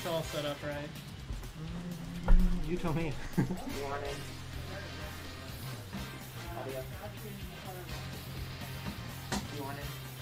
it's all set up right. You tell me. Warning. Audio. Warning.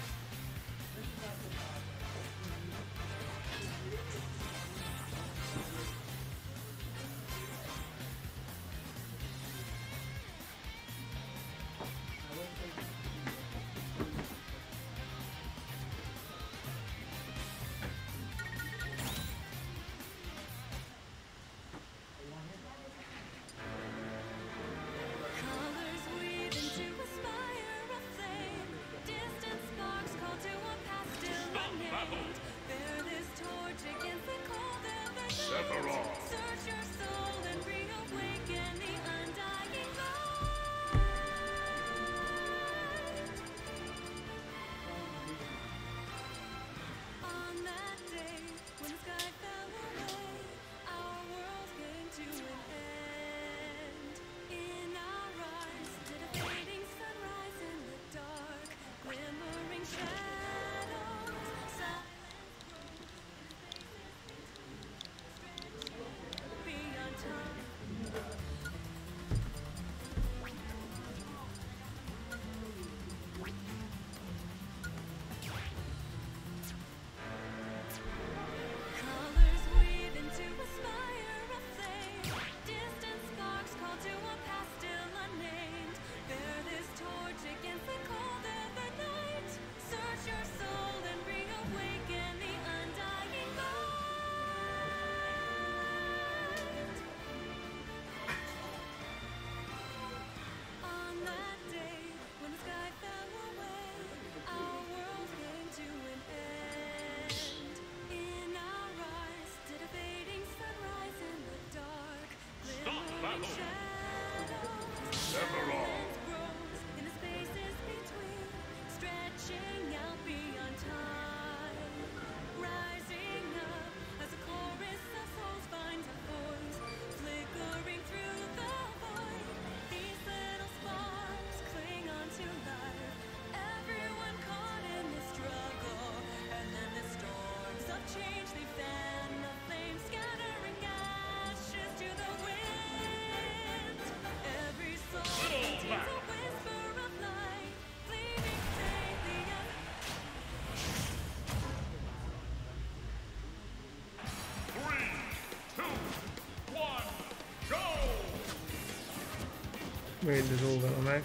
Wait, there's all Velamac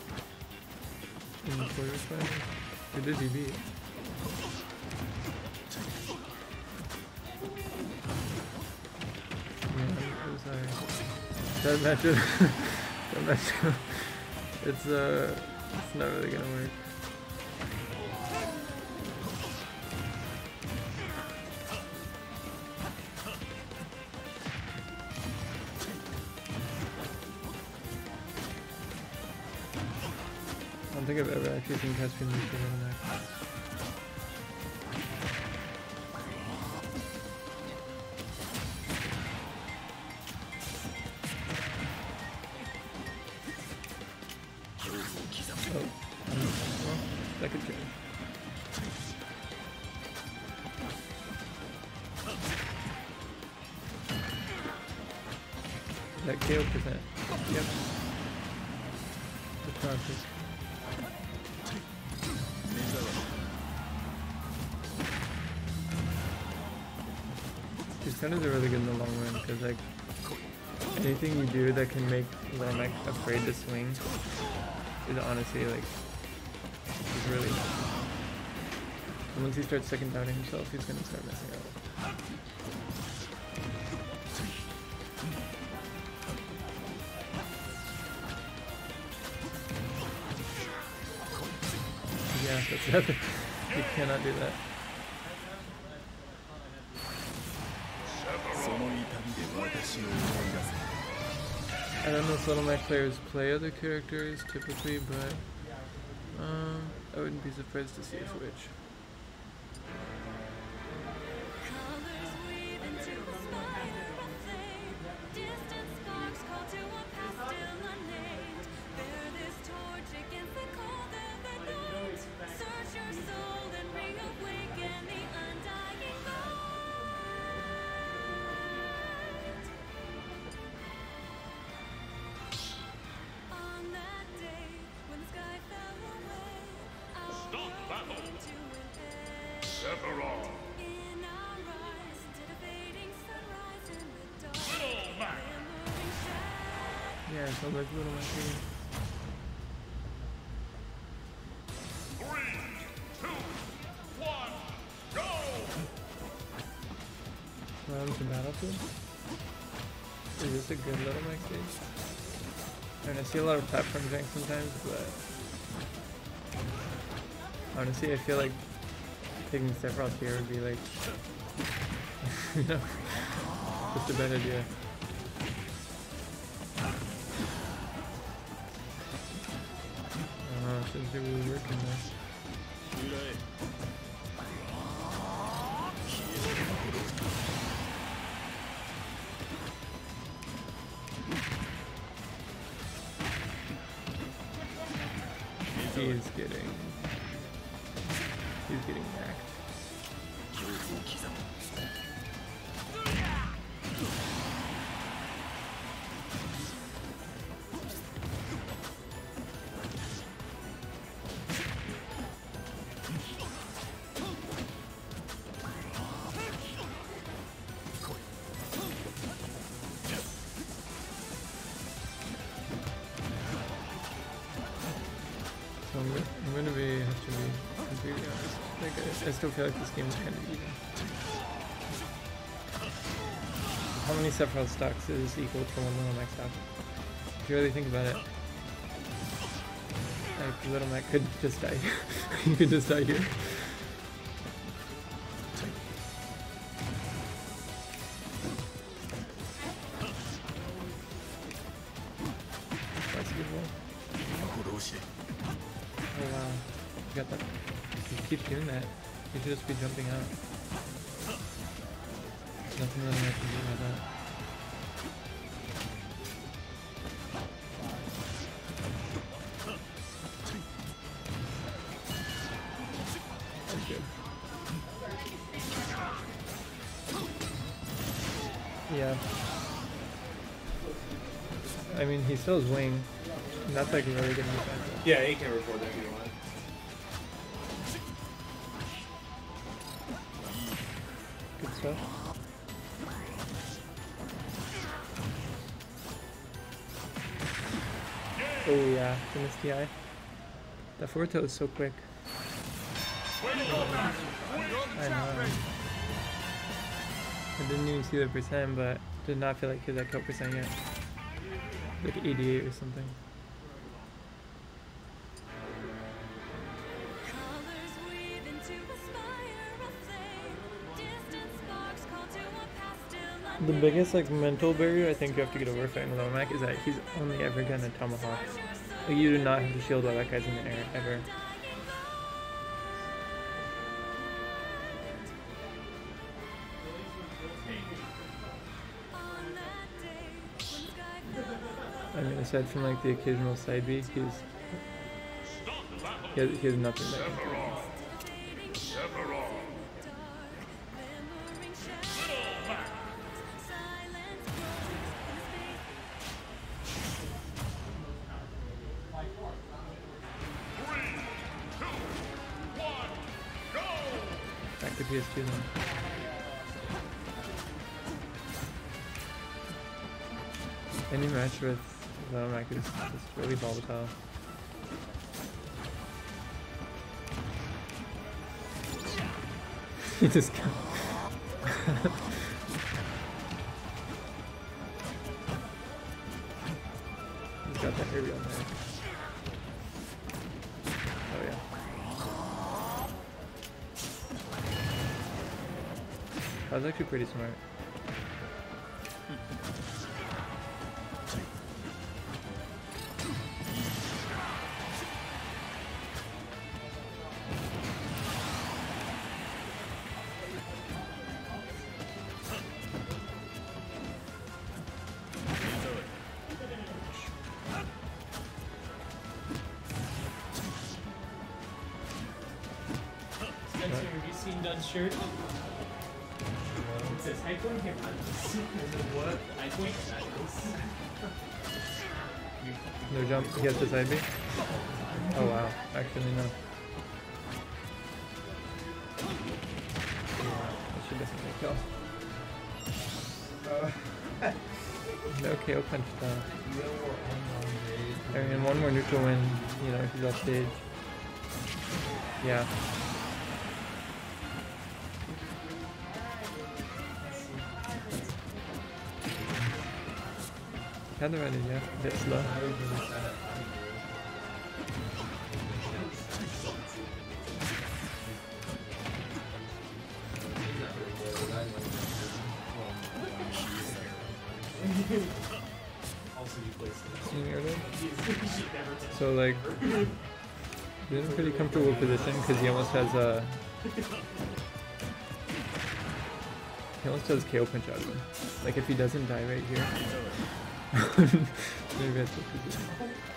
in the quarters finals. Who did he beat? Yeah, I'm sorry. That matchup, that matchup, it's not really gonna work. I don't think I've ever actually seen Caspian lose to Velamac. That could change. That KO percent. Yep. The process. These counters are really good in the long run because like anything you do that can make Velamac afraid to swing is honestly like is really nice. And once he starts second doubting himself, he's gonna start messing up. Yeah, that's nothing. You cannot do that. I don't know if Velamac players play other characters typically, but I wouldn't be surprised to see a switch. Yeah, it sounds like Little Mac here. 3, 2, 1, go! Welcome to Battlefield. Is this a good Little Mac stage? I mean, I see a lot of platform jank sometimes, but honestly, I feel like taking Sephiroth here would be like, you know, just a bad idea. Seems to be really working there. He's getting hacked. So I'm gonna have to be completely honest. Like I still feel like this game is kind of even. How many Sephiroth stocks is equal to one Little Mac stock? If you really think about it, like Little Mac could just die. You could just die here. That's a good roll. Oh wow, you got that. You keep doing that. You should just be jumping out. Nothing really I can do about that. That's good. Yeah. I mean, he still has wing. And that's like really good defense. Yeah, you can record that if you want. Good stuff. Oh yeah, the Misty Eye. That forward tilt is so quick. I know. I didn't even see the percent, but did not feel like he was at kill percent yet. Like 88 or something. The biggest like mental barrier I think you have to get over fighting Little Mac is that he's only ever gonna tomahawk. Like you do not have to shield while that guy's in the air ever. I mean, aside from like the occasional side B, he has nothing that can do it. Back to PS2 then. Any match with Little Mac is just really volatile. He just got he's got that area on there. Oh yeah. That was actually pretty smart. Spencer, have you seen Dunn's shirt? It says, "High point here." What? High point? No jump. He has to side B. Oh wow. Actually no. That should definitely kill. No KO punch though. And one more neutral win, you know, he's off stage. Yeah. Kind of ready, yeah. A bit slow. So like, he's in a pretty comfortable position because he almost has a. He almost has KO punch out of him. Like if he doesn't die right here, maybe that's what he did.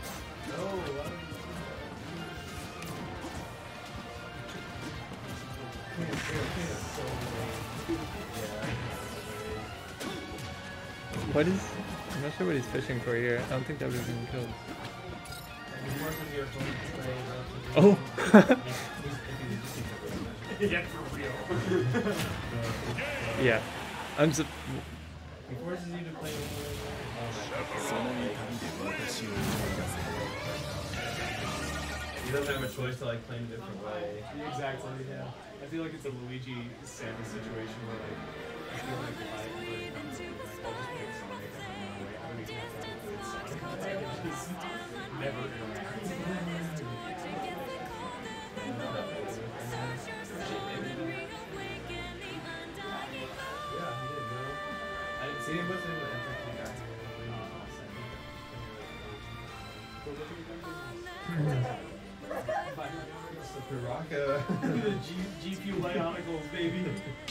What is? I'm not sure what he's fishing for here. I don't think that would have been killed. Oh! Yeah, for real. Yeah. I'm He forces you to play He doesn't have a choice to like play in a different way. Exactly, yeah. I feel like it's a Luigi Samus situation where like I feel like if I really come to like I'll just pick Sonic and then run away. I don't even have to play Sonic. I can just never interact. See him with him Piraka. G Fuel Bionicles, baby.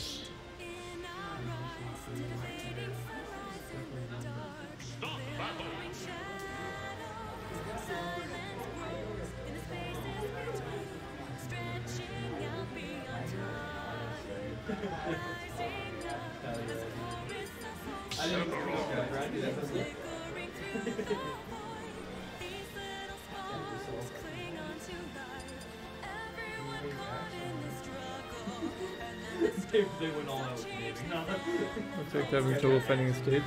Stop the battle. I didn't know that Randy, that doesn't they went all out with the baby. Looks like they're having trouble finding a stage.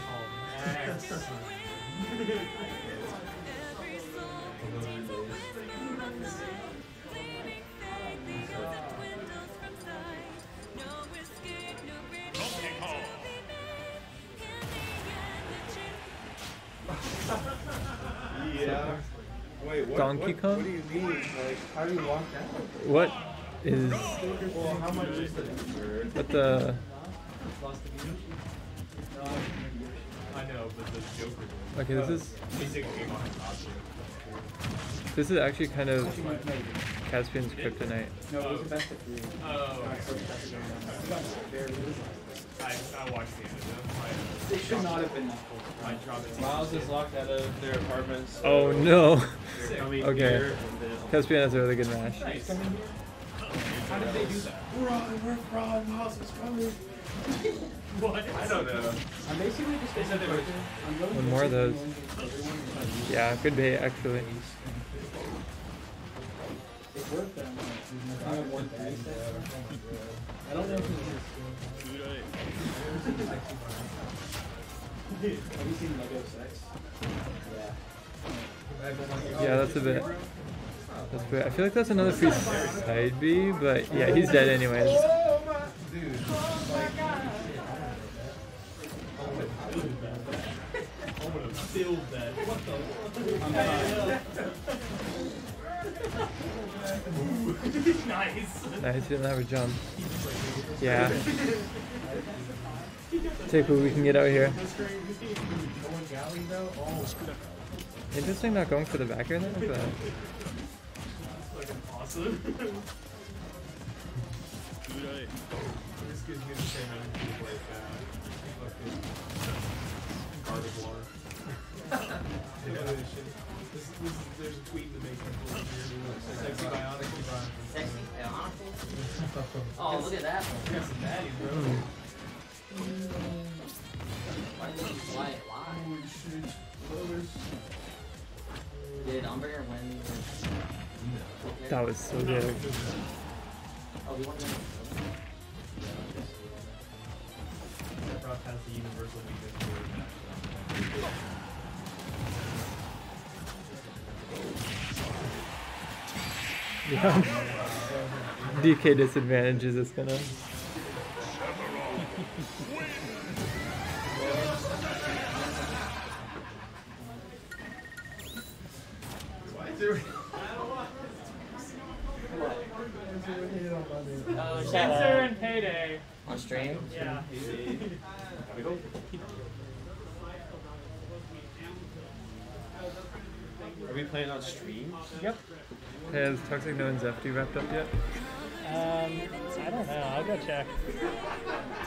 Yeah. Wait, what? Donkey Kong? What do you mean? Like, how do you walk out? What is? Well, how much is the number? What the? I know, but the Joker. Okay, this is. Basic game on costume. This is actually kind of Caspian's kryptonite. No, it was the best of three. Oh, I watched the end of It should not have been that close. it. My trauma. Miles is locked out of their apartments. Oh no. Sick. Okay. Caspian has a really good match. Nice. How did they do that? Run, Miles is coming. What? I don't know. I'm basically just They said they were. One more of those. Yeah, good bait actually. It worked then. I have one bag. I don't know if it's have you seen Lego 6? Yeah. Yeah, that's a bit. That's weird. I feel like that's another free side B, but yeah, he's dead anyways. Dude. I would have filled that. What the? Nice. Nice, he didn't have a jump. Yeah. Take what we can get out here. Interesting not going for the back air there, but. Fucking awesome. This gives me the same energy to play fucking Gardevoir. There's a tweet that makes me feel weird. Sexy Bionic LeBron. Sexy Bionicle? Oh, look at that. You got some baddies, bro. Why did you fly it live? Holy shit. Did Umberger win? That was so good. Oh, we won the Sephiroth has the universal weakness for Yeah. DK disadvantages is gonna. Oh, shut Spencer up. and Payday. On stream? Yeah. Are we playing on stream? Yep. Has Toxic No and Zefty wrapped up yet? I don't know. I'll go check.